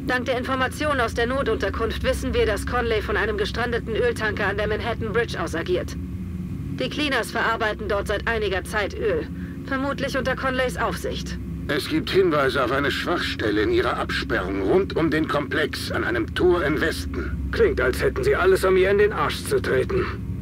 Dank der Informationen aus der Notunterkunft wissen wir, dass Conley von einem gestrandeten Öltanker an der Manhattan Bridge aus agiert. Die Cleaners verarbeiten dort seit einiger Zeit Öl, vermutlich unter Conleys Aufsicht. Es gibt Hinweise auf eine Schwachstelle in ihrer Absperrung rund um den Komplex an einem Tor im Westen. Klingt, als hätten sie alles, um ihr in den Arsch zu treten.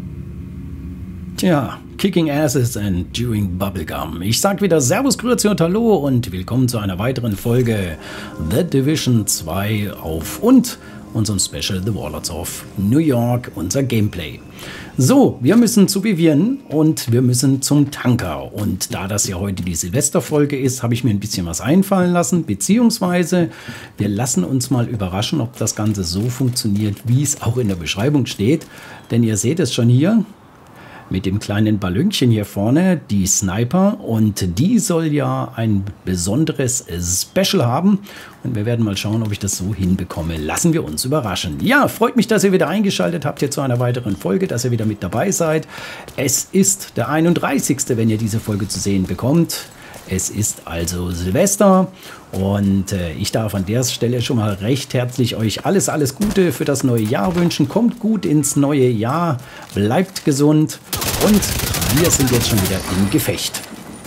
Tja, Kicking Asses and Chewing Bubblegum. Ich sag wieder Servus, Grüezi und Hallo und willkommen zu einer weiteren Folge The Division 2 auf und unserem Special The Warlords of New York, unser Gameplay. So, wir müssen zu Vivienne und wir müssen zum Tanker. Und da das ja heute die Silvesterfolge ist, habe ich mir ein bisschen was einfallen lassen, beziehungsweise wir lassen uns mal überraschen, ob das Ganze so funktioniert, wie es auch in der Beschreibung steht. Denn ihr seht es schon hier. Mit dem kleinen Ballönchen hier vorne, die Sniper, und die soll ja ein besonderes Special haben und wir werden mal schauen, ob ich das so hinbekomme. Lassen wir uns überraschen. Ja, freut mich, dass ihr wieder eingeschaltet habt hier zu einer weiteren Folge, dass ihr wieder mit dabei seid. Es ist der 31., wenn ihr diese Folge zu sehen bekommt. Es ist also Silvester und ich darf an der Stelle schon mal recht herzlich euch alles Gute für das neue Jahr wünschen. Kommt gut ins neue Jahr, bleibt gesund und wir sind jetzt schon wieder im Gefecht.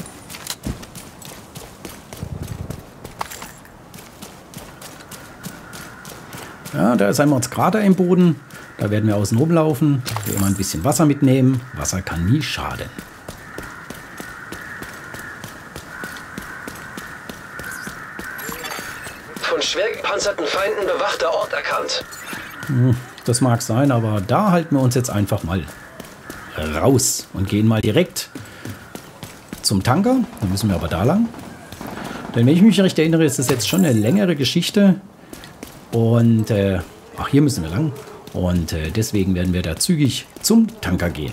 Ja, da ist ein Mordskrater im Boden, da werden wir außen rumlaufen, wie immer ein bisschen Wasser mitnehmen. Wasser kann nie schaden. Von schwer gepanzerten Feinden bewachter Ort erkannt. Das mag sein, aber da halten wir uns jetzt einfach mal raus und gehen mal direkt zum Tanker. Dann müssen wir aber da lang. Denn wenn ich mich recht erinnere, ist das jetzt schon eine längere Geschichte. Und, ach, hier müssen wir lang. Und deswegen werden wir da zügig zum Tanker gehen.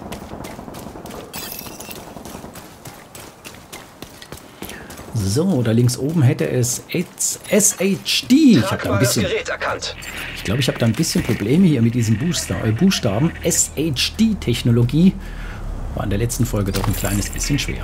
So, da links oben hätte es SHD. Ich habe da ein bisschen, ich glaube, ich habe da ein bisschen Probleme hier mit diesen Buchstaben. SHD-Technologie war in der letzten Folge doch ein kleines bisschen schwer.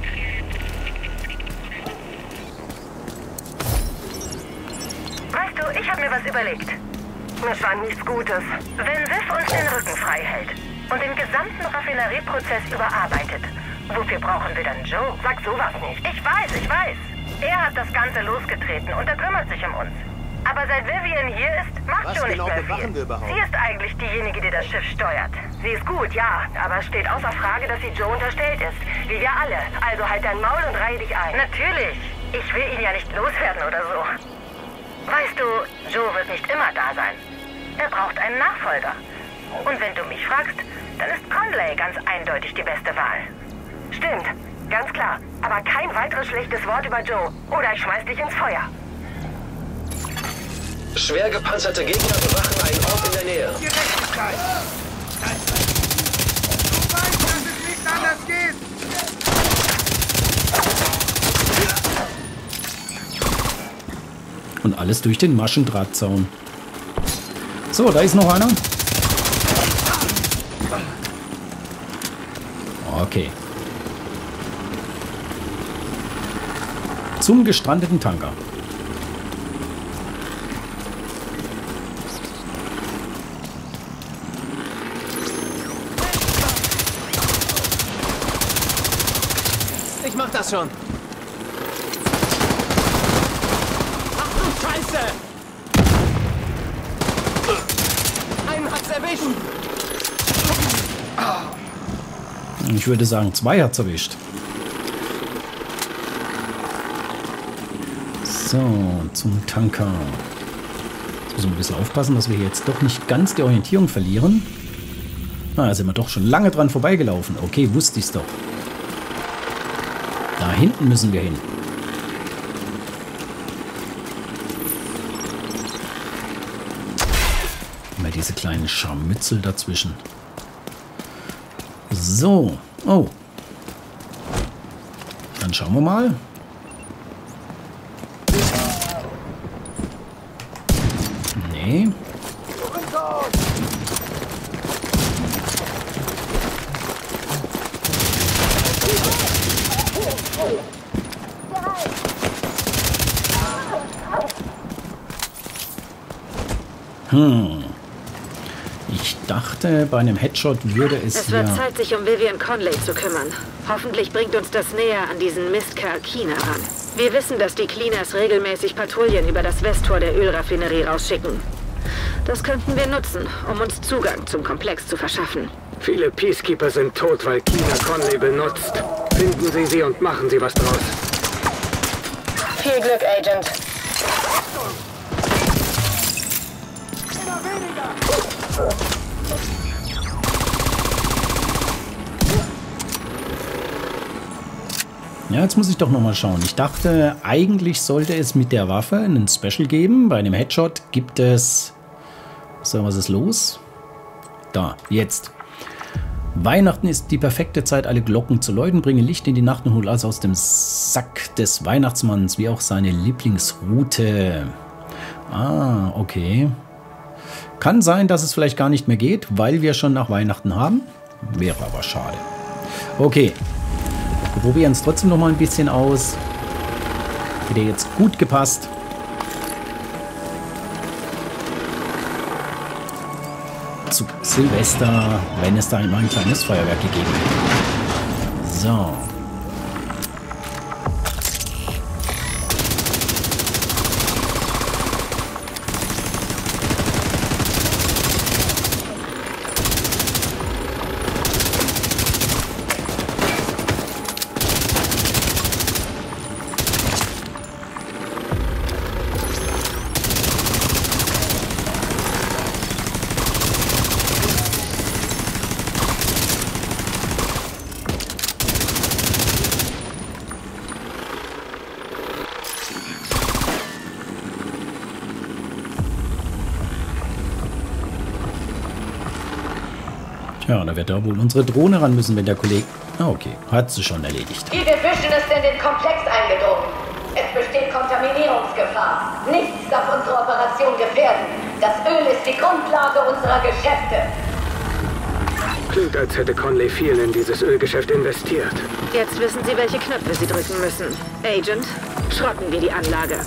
Weißt du, ich habe mir was überlegt. Mir schwant nichts Gutes. Wenn Viv uns den Rücken frei hält und den gesamten Raffinerieprozess überarbeitet, wofür brauchen wir dann Joe? Sag sowas nicht. Ich weiß. Er hat das Ganze losgetreten und er kümmert sich um uns. Aber seit Vivian hier ist, macht Joe nicht mehr viel. Sie ist eigentlich diejenige, die das Schiff steuert. Sie ist gut, ja, aber steht außer Frage, dass sie Joe unterstellt ist. Wie wir alle. Also halt dein Maul und reihe dich ein. Natürlich. Ich will ihn ja nicht loswerden oder so. Weißt du, Joe wird nicht immer da sein. Er braucht einen Nachfolger. Und wenn du mich fragst, dann ist Conley ganz eindeutig die beste Wahl. Stimmt, ganz klar. Aber kein weiteres schlechtes Wort über Joe. Oder ich schmeiß dich ins Feuer. Schwer gepanzerte Gegner bewachen einen Ort in der Nähe. Gerechtigkeit! Du weißt, dass es nicht anders geht! Und alles durch den Maschendrahtzaun. So, da ist noch einer. Okay. Zum gestrandeten Tanker. Ich mach das schon. Ach du Scheiße! Einen hat's erwischt. Ich würde sagen, 2 hat's erwischt. So, zum Tanker. Jetzt müssen wir ein bisschen aufpassen, dass wir jetzt doch nicht ganz die Orientierung verlieren. Da sind wir doch schon lange dran vorbeigelaufen. Okay, wusste ich's doch. Da hinten müssen wir hin. Immer diese kleinen Scharmützel dazwischen. So. Oh. Dann schauen wir mal. Nee. Ich dachte, bei einem Headshot würde es Es wird Zeit, sich um Vivian Conley zu kümmern. Hoffentlich bringt uns das näher an diesen Mistkerl Keener ran. Wir wissen, dass die Cleaners regelmäßig Patrouillen über das Westtor der Ölraffinerie rausschicken. Das könnten wir nutzen, um uns Zugang zum Komplex zu verschaffen. Viele Peacekeeper sind tot, weil Keener Conley benutzt. Finden Sie sie und machen Sie was draus. Viel Glück, Agent. Ja, jetzt muss ich doch nochmal schauen. Ich dachte, eigentlich sollte es mit der Waffe einen Special geben. Bei einem Headshot gibt es... So, was ist los? Da, jetzt. Weihnachten ist die perfekte Zeit, alle Glocken zu läuten. Bringe Licht in die Nacht und hol alles aus dem Sack des Weihnachtsmanns, wie auch seine Lieblingsroute. Ah, okay. Kann sein, dass es vielleicht gar nicht mehr geht, weil wir schon nach Weihnachten haben. Wäre aber schade. Okay. Wir probieren es trotzdem noch mal ein bisschen aus. Hätte jetzt gut gepasst. Zu Silvester, wenn es da immer ein kleines Feuerwerk gegeben hätte. So. Ja, da wird da wohl unsere Drohne ran müssen, wenn der Kollege... Ah, okay. Hat sie schon erledigt. Die Division ist in den Komplex eingedrungen. Es besteht Kontaminierungsgefahr. Nichts darf unsere Operation gefährden. Das Öl ist die Grundlage unserer Geschäfte. Klingt, als hätte Conley viel in dieses Ölgeschäft investiert. Jetzt wissen Sie, welche Knöpfe Sie drücken müssen. Agent, schrotten wir die Anlage.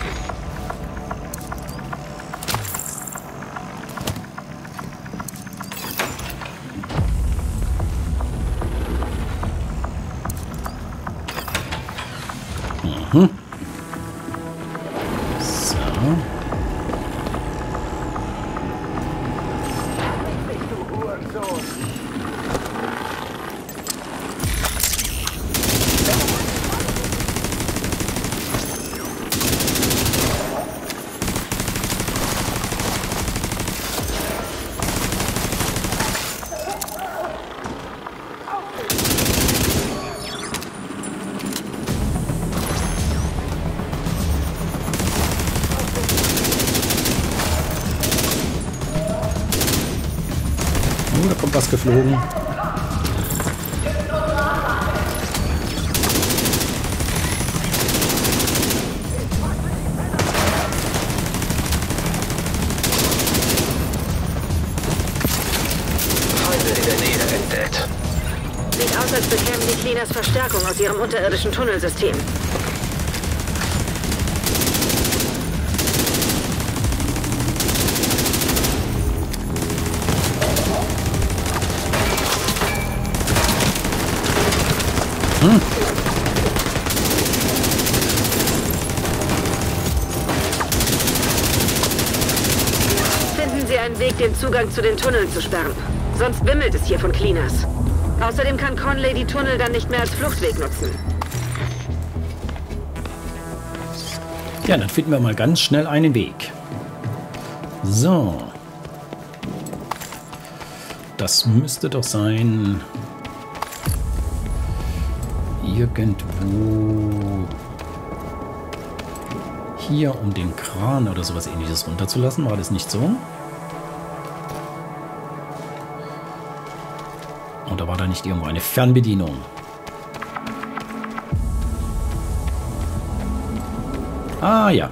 So. Da kommt was geflogen. Feinde in der Nähe entdeckt. Sieht aus, als bekämen die Cleaners Verstärkung aus ihrem unterirdischen Tunnelsystem. Finden Sie einen Weg, den Zugang zu den Tunneln zu sperren. Sonst wimmelt es hier von Cleaners. Außerdem kann Conley die Tunnel dann nicht mehr als Fluchtweg nutzen. Ja, dann finden wir mal ganz schnell einen Weg. So. Das müsste doch sein... Irgendwo... Hier, um den Kran oder sowas Ähnliches runterzulassen. War das nicht so? Oder war da nicht irgendwo eine Fernbedienung? Ah, ja.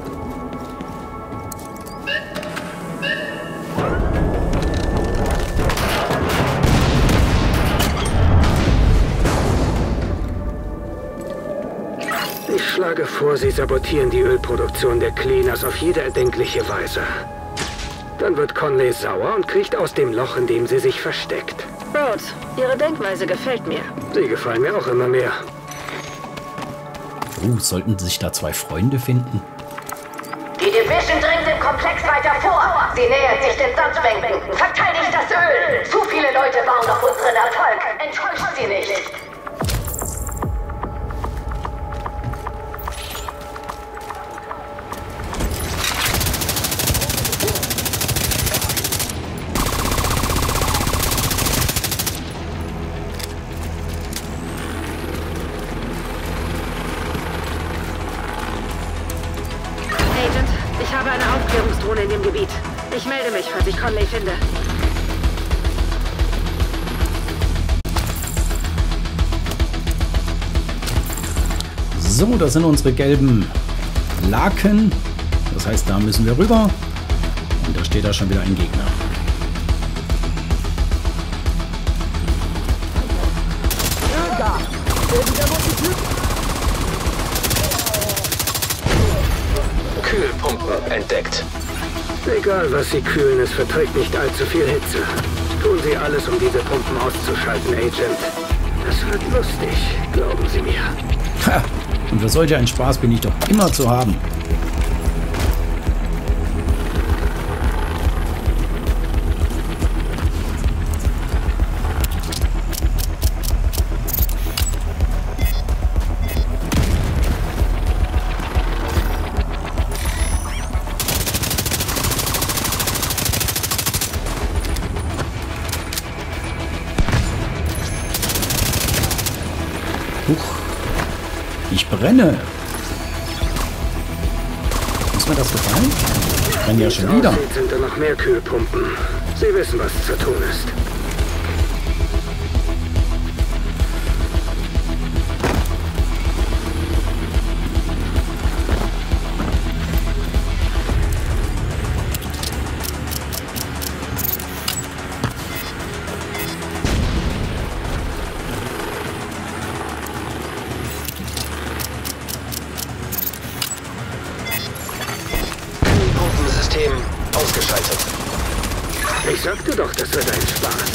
Ich schlage vor, Sie sabotieren die Ölproduktion der Cleaners auf jede erdenkliche Weise. Dann wird Conley sauer und kriecht aus dem Loch, in dem sie sich versteckt. Rhodes, Ihre Denkweise gefällt mir. Sie gefallen mir auch immer mehr. Sollten sich da zwei Freunde finden? Die Division dringt im Komplex weiter vor. Sie nähert sich den Sandbänken. Verteidigt das Öl. Zu viele Leute bauen auf unseren Erfolg. Enttäuscht sie nicht. Ich habe eine Aufklärungsdrohne in dem Gebiet. Ich melde mich, falls ich Conley finde. So, das sind unsere gelben Laken. Das heißt, da müssen wir rüber. Und da steht da schon wieder ein Gegner. Kühlpumpen entdeckt. Egal, was sie kühlen, es verträgt nicht allzu viel Hitze. Tun Sie alles, um diese Pumpen auszuschalten, Agent. Das wird lustig, glauben Sie mir. Ha! Und für solch einen Spaß bin ich doch immer zu haben. Ich brenne. Ist mir das gefallen? Ich brenne ja schon wieder. Sind da noch mehr Kühlpumpen. Sie wissen, was zu tun ist. Ausgeschaltet. Ich sagte doch, das wird ein Spaß.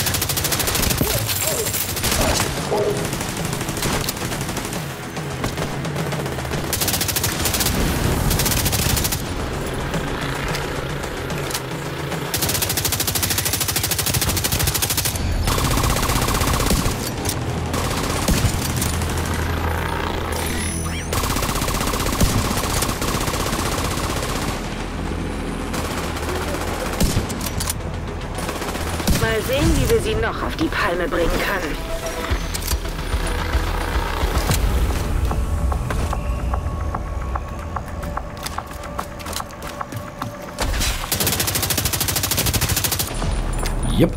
Mal sehen, wie wir sie noch auf die Palme bringen können. Yep.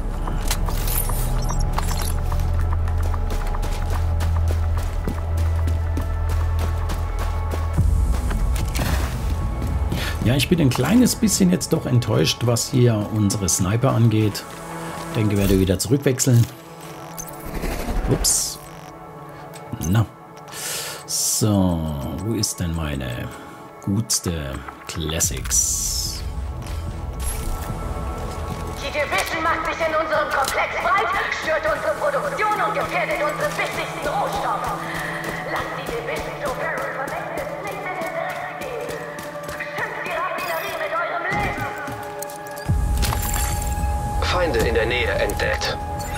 Ja, ich bin ein kleines bisschen jetzt doch enttäuscht, was hier unsere Sniper angeht. Ich denke, werde wieder zurückwechseln. Ups. Na. So, wo ist denn meine gutste Classics? Die Division macht sich in unserem Komplex breit, stört unsere Produktion und gefährdet unsere wichtigsten Rohstoffe. Lasst die Division Joe Barrel verwendet, nicht in den Dreck gehen. Schützt die Raffinerie mit eurem Leben. Feinde in der Nähe entdeckt.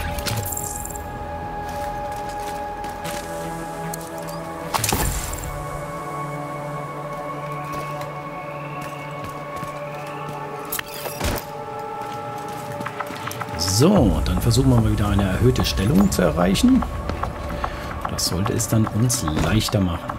So, dann versuchen wir mal wieder eine erhöhte Stellung zu erreichen. Das sollte es dann uns leichter machen.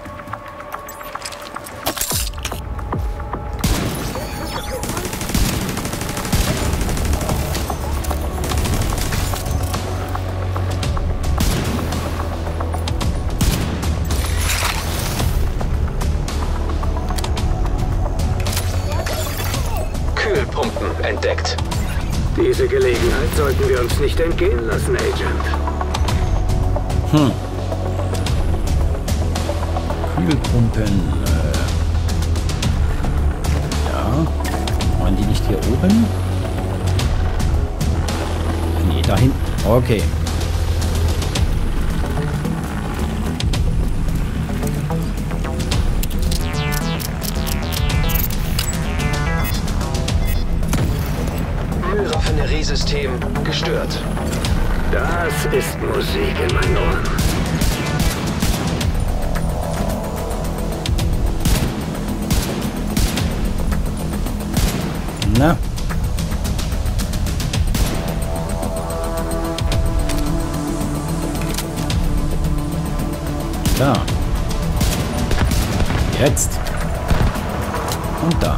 Kühlpumpen entdeckt. Diese Gelegenheit sollten wir uns nicht entgehen lassen, Agent. Kühlpumpen. Ja. Waren die nicht hier oben? dahin. Okay. Ölraffineriesystem gestört. Das ist Musik in meinen Ohren. Na? Da. Jetzt. Und da.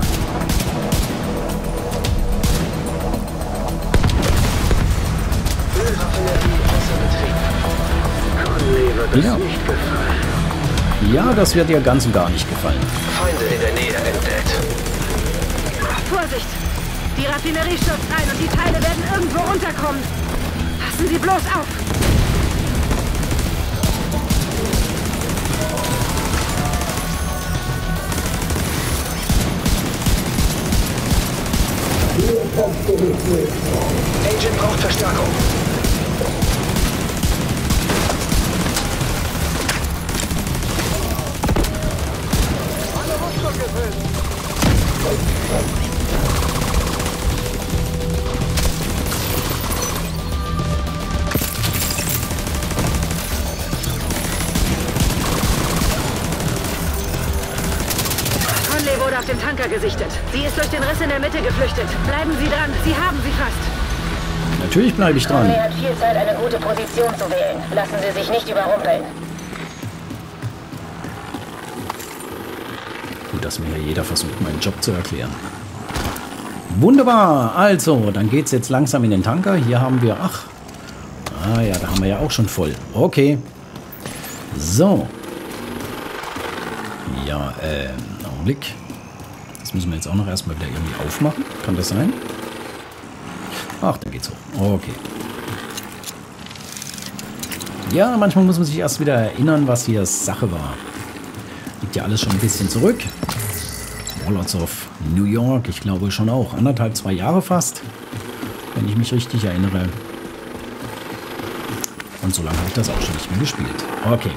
Ja. Ja, das wird dir ganz und gar nicht gefallen. Feinde in der Nähe entdeckt. Vorsicht! Die Raffinerie stürzt ein und die Teile werden irgendwo runterkommen. Passen Sie bloß auf! Agent braucht Verstärkung. Conley wurde auf dem Tanker gesichtet. Sie ist durch den Riss in der Mitte geflüchtet. Bleiben Sie dran, Sie haben sie fast. Natürlich bleibe ich dran. Conley hat viel Zeit, eine gute Position zu wählen. Lassen Sie sich nicht überrumpeln. Gut, dass mir hier jeder versucht, meinen Job zu erklären. Wunderbar. Also, dann geht es jetzt langsam in den Tanker. Hier haben wir... Ach. Ah ja, da haben wir ja auch schon voll. Okay. So. Ja, Augenblick. Das müssen wir jetzt auch noch erstmal wieder irgendwie aufmachen. Kann das sein? Ach, da geht's hoch. Okay. Ja, manchmal muss man sich erst wieder erinnern, was hier Sache war. Liegt ja alles schon ein bisschen zurück. Warlords of New York, ich glaube schon auch. 1,5, 2 Jahre fast. Wenn ich mich richtig erinnere. Und so lange habe ich das auch schon nicht mehr gespielt. Okay.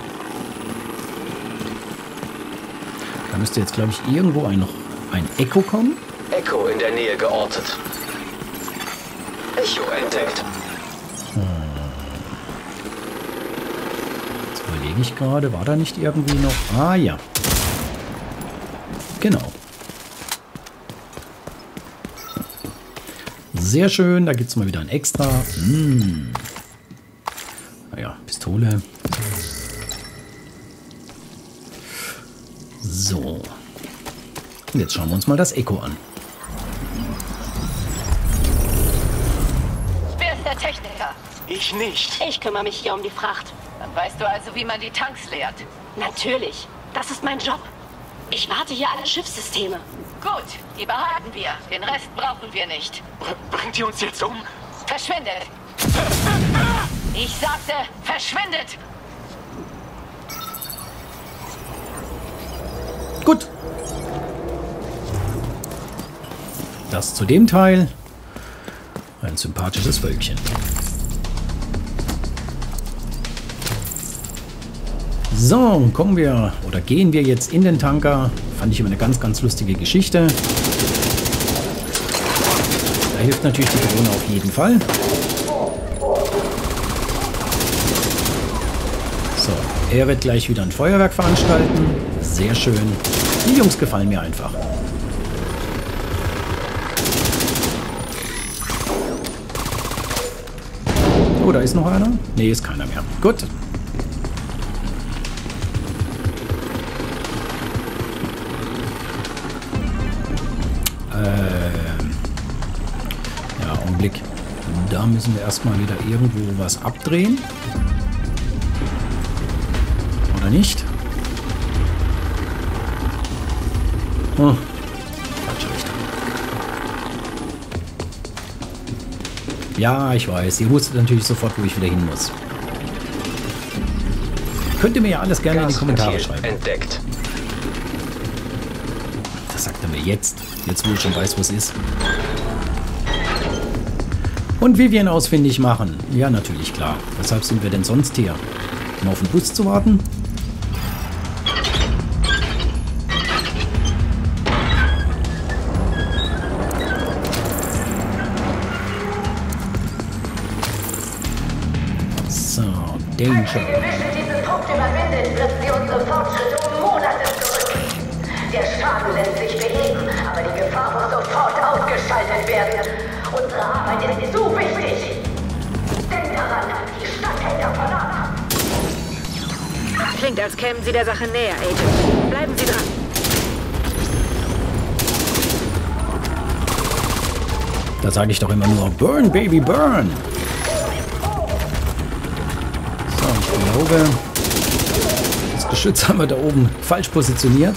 Da müsste jetzt, glaube ich, irgendwo noch ein Echo kommen. Echo in der Nähe geortet. Echo entdeckt. Jetzt überlege ich gerade, war da nicht irgendwie noch... Ah ja. Genau. Sehr schön, da gibt es mal wieder ein Extra. Naja, Pistole. So. Und jetzt schauen wir uns mal das Echo an. Wer ist der Techniker? Ich nicht. Ich kümmere mich hier um die Fracht. Dann weißt du also, wie man die Tanks leert. Natürlich. Das ist mein Job. Ich warte hier alle Schiffssysteme. Gut, die behalten wir. Den Rest brauchen wir nicht. Bringt ihr uns jetzt um? Verschwindet! Ich sagte, verschwindet! Gut. Das zu dem Teil. Ein sympathisches Völkchen. So, kommen wir oder gehen wir jetzt in den Tanker. Fand ich immer eine ganz, ganz lustige Geschichte. Da hilft natürlich die Drohne auf jeden Fall. So, er wird gleich wieder ein Feuerwerk veranstalten. Sehr schön. Die Jungs gefallen mir einfach. Oh, da ist noch einer? Nee, ist keiner mehr. Gut. Ja, Augenblick. Da müssen wir erstmal wieder irgendwo was abdrehen. Oder nicht? Oh, falsche Richtung. Ja, ich weiß. Ihr wusstet natürlich sofort, wo ich wieder hin muss. Könnt ihr mir ja alles gerne in die Kommentare schreiben. Entdeckt. Das sagt er mir jetzt. Jetzt, wo ich schon weiß, wo es ist. Und Vivian ausfindig machen. Ja, natürlich, klar. Weshalb sind wir denn sonst hier? Um auf den Bus zu warten? So, Danger. Wenn wir diesen Punkt überwinden, wird sie unsere Fortschritte um Monate zurückgehen. Der Schaden lässt sich beheben, aber die Gefahr muss sofort ausgeschaltet werden. Unsere Arbeit ist so wichtig. Denk daran, die Stadt hängt davon ab. Klingt, als kämen Sie der Sache näher, Agent. Bleiben Sie dran. Da sage ich doch immer nur, burn, baby, burn. So, ich glaube, das Geschütz haben wir da oben falsch positioniert.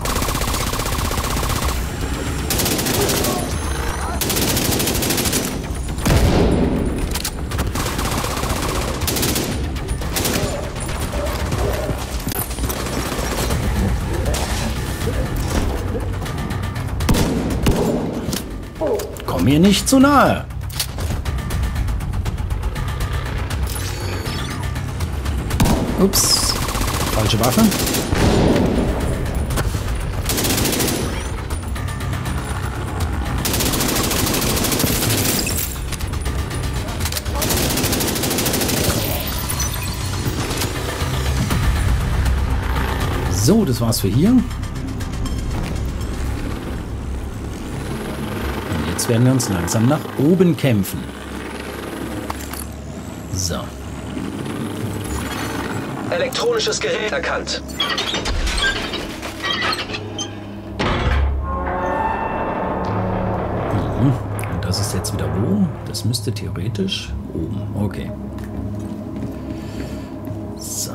Komm mir nicht zu nahe. Ups, falsche Waffe. So, das war's für hier. Und jetzt werden wir uns langsam nach oben kämpfen. So. Elektronisches Gerät erkannt. Und das ist jetzt wieder wo? Das müsste theoretisch oben. Okay. So.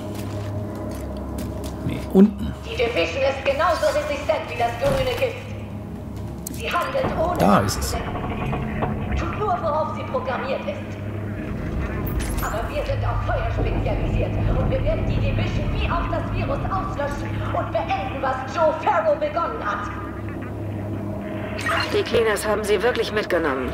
Nee, unten. Die Division ist genauso resistent wie das grüne Gift. Sie handelt ohne... Da ist es. Tut nur, worauf sie programmiert ist. Aber wir sind auf Feuer spezialisiert und wir werden die Division wie auch das Virus auslöschen und beenden, was Joe Farrow begonnen hat. Die Cleaners haben sie wirklich mitgenommen.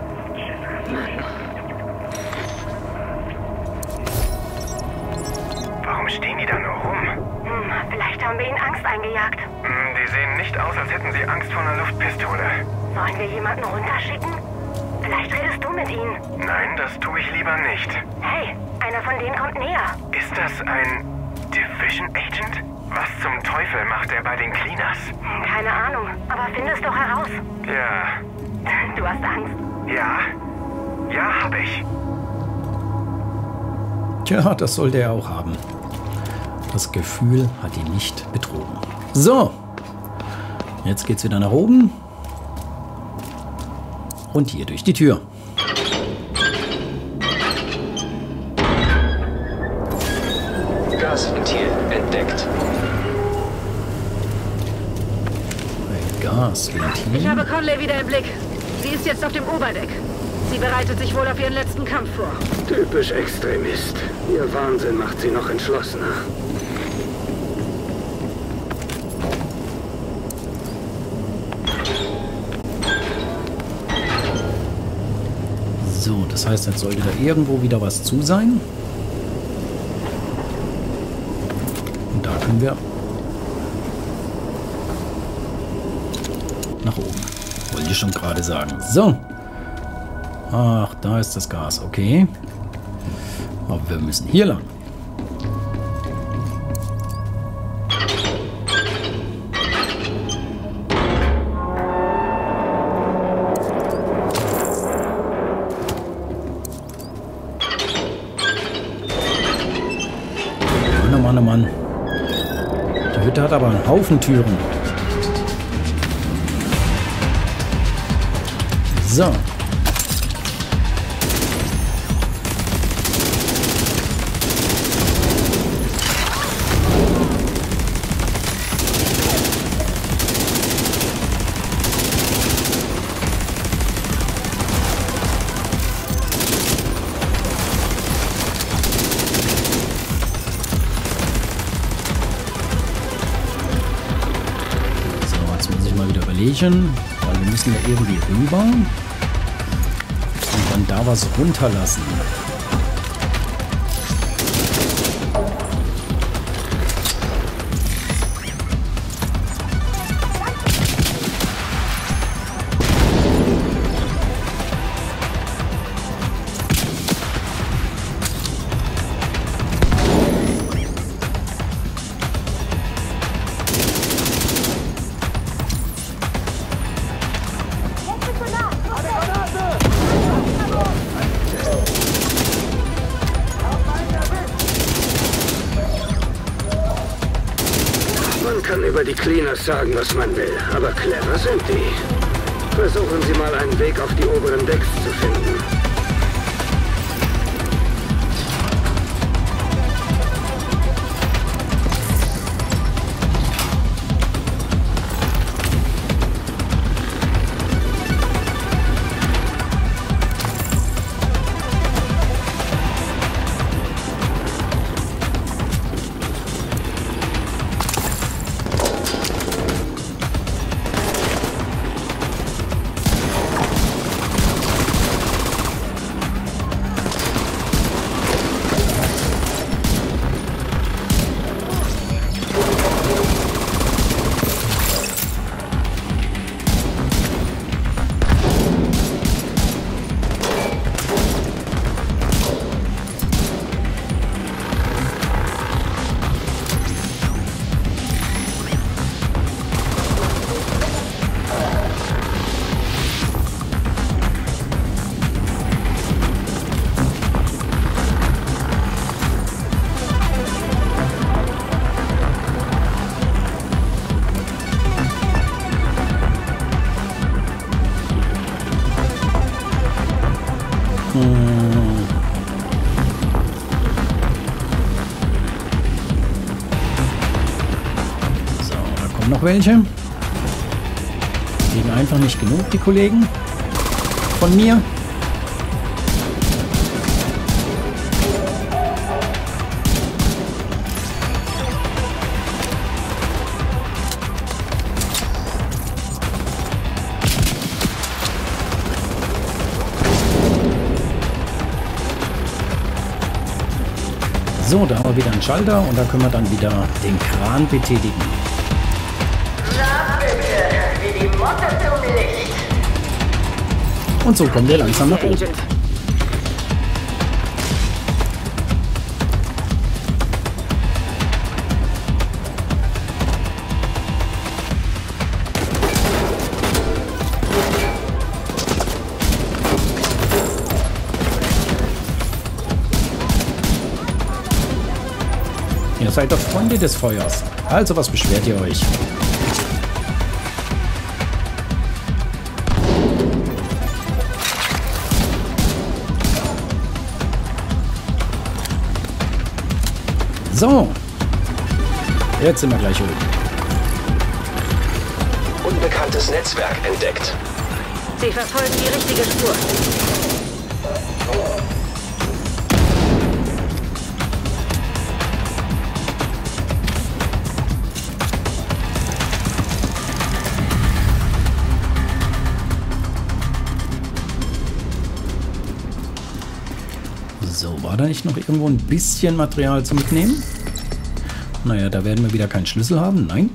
Warum stehen die da nur rum? Vielleicht haben wir ihnen Angst eingejagt. Die sehen nicht aus, als hätten sie Angst vor einer Luftpistole. Sollen wir jemanden runterschicken? Vielleicht redest du mit ihnen. Nein, das tue ich lieber nicht. Hey, einer von denen kommt näher. Ist das ein Division Agent? Was zum Teufel macht er bei den Cleaners? Keine Ahnung, aber find es doch heraus. Ja. Du hast Angst? Ja. Ja, hab ich. Tja, das sollte er auch haben. Das Gefühl hat ihn nicht betrogen. So. Jetzt geht's wieder nach oben. Und hier durch die Tür. Gasventil entdeckt. Ein Gasventil. Ich habe Conley wieder im Blick. Sie ist jetzt auf dem Oberdeck. Sie bereitet sich wohl auf ihren letzten Kampf vor. Typisch Extremist. Ihr Wahnsinn macht sie noch entschlossener. So, das heißt, jetzt sollte da irgendwo wieder was zu sein. Und da können wir nach oben. Wollte ich schon gerade sagen. So. Ach, da ist das Gas. Okay. Aber wir müssen hier lang. Mann, oh Mann. Die Hütte hat aber einen Haufen Türen. So. Weil wir müssen da irgendwie rüber. Und Von da was runterlassen. Man kann über die Cleaners sagen, was man will, aber clever sind die. Versuchen Sie mal einen Weg auf die oberen Decks zu finden. So, da kommen noch welche. Kriegen einfach nicht genug, die Kollegen. Von mir. So, da haben wir wieder einen Schalter und da können wir dann wieder den Kran betätigen. Na bitte, wie die Motte zum Licht. Und so kommen wir langsam nach oben. Agent. Ihr seid doch Freunde des Feuers. Also was beschwert ihr euch? So. Jetzt sind wir gleich oben. Unbekanntes Netzwerk entdeckt. Sie verfolgen die richtige Spur. So, war da nicht noch irgendwo ein bisschen Material zu mitnehmen? Naja, da werden wir wieder keinen Schlüssel haben. Nein.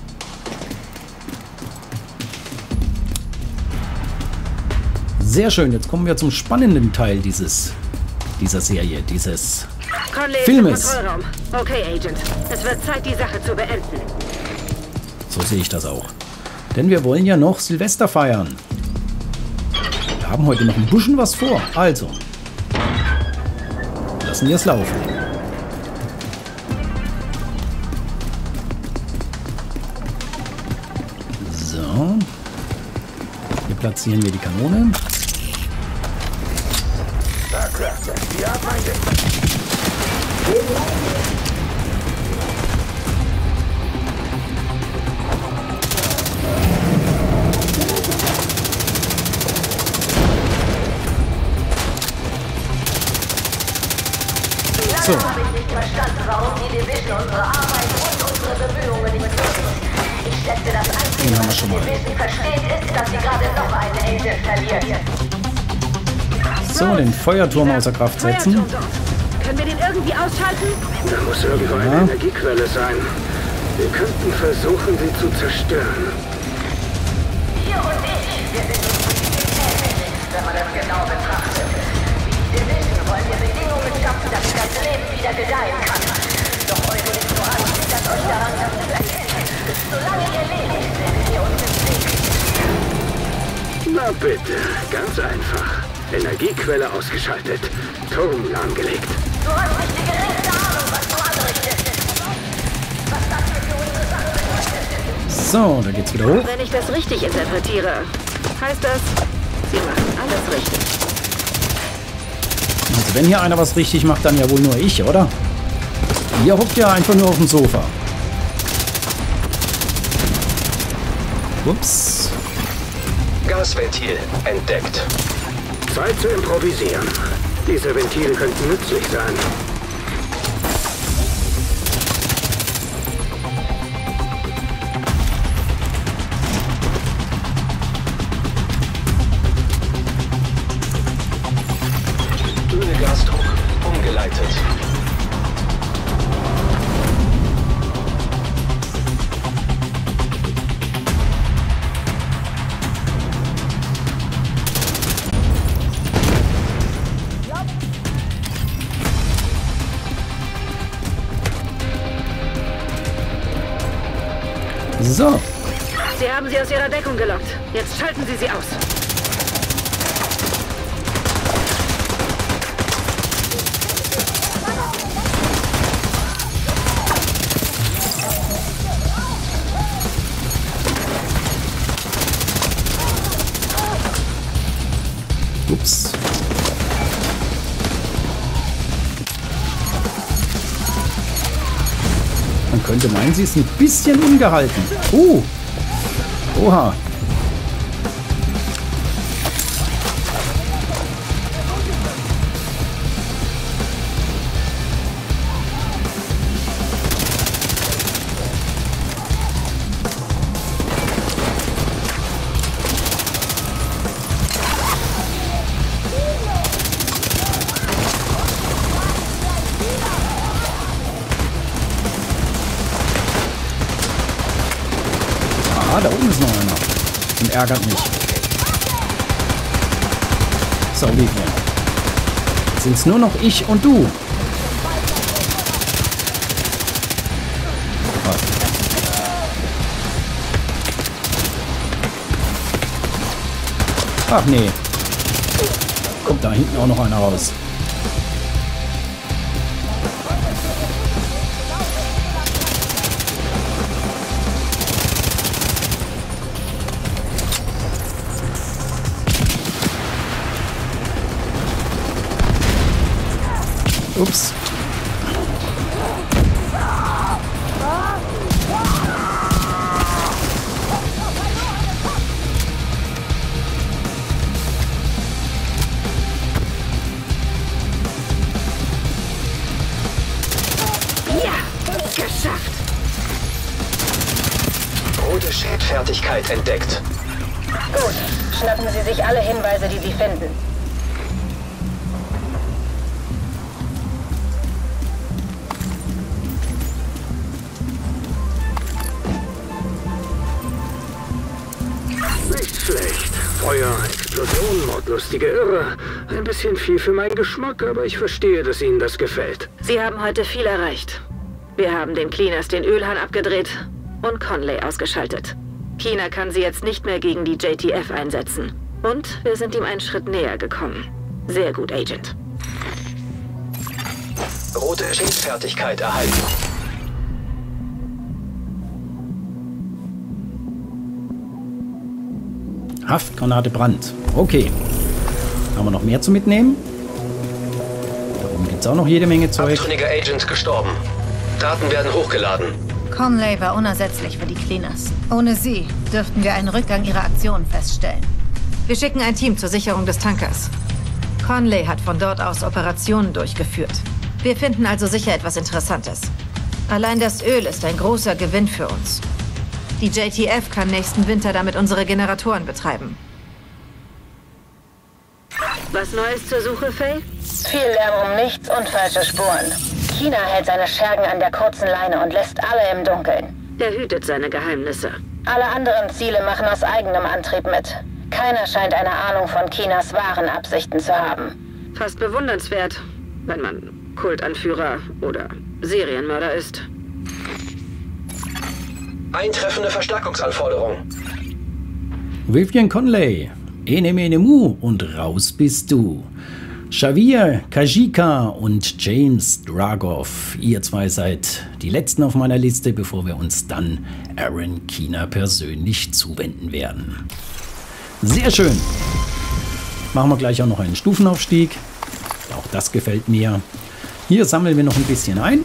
Sehr schön, jetzt kommen wir zum spannenden Teil dieser Serie, dieses Conley Filmes. ist im Kontrollraum. Okay, Agent. Es wird Zeit, die Sache zu beenden. So sehe ich das auch. Denn wir wollen ja noch Silvester feiern. Wir haben heute noch ein bisschen was vor. Also, lassen wir es laufen. So. Hier platzieren wir die Kanone. So. Ich habe nicht verstanden, warum die Division unsere Arbeit und unsere Bemühungen nicht nutzt. Ich schätze, das Einzige, Den haben wir was schon die mal. Division versteht, ist, dass sie gerade noch einen Agent verliert. So, den Feuerturm außer Kraft setzen. Feuerturm dort. Können wir den irgendwie ausschalten? Da muss irgendwo eine Energiequelle sein. Wir könnten versuchen, sie zu zerstören. Ihr und ich, wir sind uns ähnlich, wenn man das genau betrachtet. Wie wir wissen, wollen wir Bedingungen schaffen, damit das Leben wieder gedeihen kann. Doch eure Ignoranz hindert euch daran, das zu erkennen. Solange ihr lebt, sind wir uns im Weg. Na bitte, ganz einfach. Energiequelle ausgeschaltet. Turm lahmgelegt. Du hast nicht die geringste Ahnung, was du anrichtest. Was das für unsere Sache bedeutet. So, da geht's wieder hoch. Wenn ich das richtig interpretiere, heißt das, sie machen alles richtig. Also wenn hier einer was richtig macht, dann ja wohl nur ich, oder? Ihr hockt ja einfach nur auf dem Sofa. Ups. Gasventil entdeckt. Zeit zu improvisieren. Diese Ventile könnten nützlich sein. Ölgasdruck umgeleitet. So. Sie haben sie aus ihrer Deckung gelockt. Jetzt schalten Sie sie aus. Ups. Man könnte meinen, sie ist ein bisschen ungehalten. Oha. Da oben ist noch einer. Und ärgert mich. So, wie viel? Jetzt sind es nur noch ich und du. Ach nee. Kommt da hinten auch noch einer raus. Ups. Ja, geschafft. Rote Schildfertigkeit entdeckt. Gut, schnappen Sie sich alle Hinweise, die Sie finden. Nicht schlecht. Feuer, Explosion, mordlustige Irre. Ein bisschen viel für meinen Geschmack, aber ich verstehe, dass Ihnen das gefällt. Sie haben heute viel erreicht. Wir haben den Cleaners den Ölhahn abgedreht und Conley ausgeschaltet. China kann sie jetzt nicht mehr gegen die JTF einsetzen. Und wir sind ihm einen Schritt näher gekommen. Sehr gut, Agent. Rote Schildfertigkeit erhalten. Haftgranate Brand. Okay. Haben wir noch mehr zu mitnehmen? Da oben gibt es auch noch jede Menge Zeug. Abtrünniger Agent gestorben. Daten werden hochgeladen. Conley war unersetzlich für die Cleaners. Ohne sie dürften wir einen Rückgang ihrer Aktionen feststellen. Wir schicken ein Team zur Sicherung des Tankers. Conley hat von dort aus Operationen durchgeführt. Wir finden also sicher etwas Interessantes. Allein das Öl ist ein großer Gewinn für uns. Die JTF kann nächsten Winter damit unsere Generatoren betreiben. Was Neues zur Suche, Faye? Viel Lärm um nichts und falsche Spuren. China hält seine Schergen an der kurzen Leine und lässt alle im Dunkeln. Er hütet seine Geheimnisse. Alle anderen Ziele machen aus eigenem Antrieb mit. Keiner scheint eine Ahnung von Chinas wahren Absichten zu haben. Fast bewundernswert, wenn man Kultanführer oder Serienmörder ist. Eintreffende Verstärkungsanforderung. Vivian Conley, ene mene mu und raus bist du. Xavier Kajika und James Dragov, ihr zwei seid die letzten auf meiner Liste, bevor wir uns dann Aaron Keener persönlich zuwenden werden. Sehr schön. Machen wir gleich auch noch einen Stufenaufstieg. Auch das gefällt mir. Hier sammeln wir noch ein bisschen ein.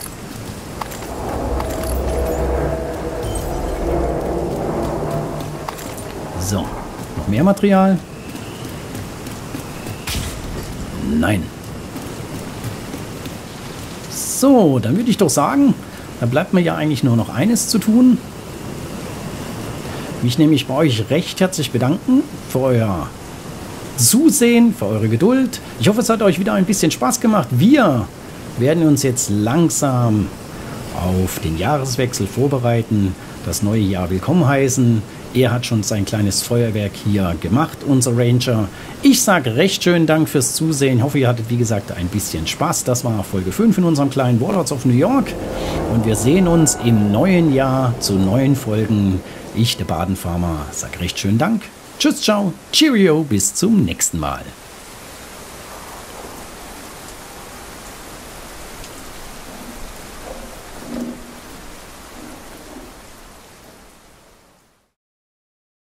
So, noch mehr Material. Nein. So, dann würde ich doch sagen, da bleibt mir ja eigentlich nur noch eines zu tun. Mich nämlich bei euch recht herzlich bedanken für euer Zusehen, für eure Geduld. Ich hoffe, es hat euch wieder ein bisschen Spaß gemacht. Wir werden uns jetzt langsam auf den Jahreswechsel vorbereiten, das neue Jahr willkommen heißen. Er hat schon sein kleines Feuerwerk hier gemacht, unser Ranger. Ich sage recht schönen Dank fürs Zusehen. Ich hoffe, ihr hattet, wie gesagt, ein bisschen Spaß. Das war Folge 5 in unserem kleinen Warlords of New York. Und wir sehen uns im neuen Jahr zu neuen Folgen. Ich, der Badenfarmer, sage recht schönen Dank. Tschüss, ciao, cheerio, bis zum nächsten Mal.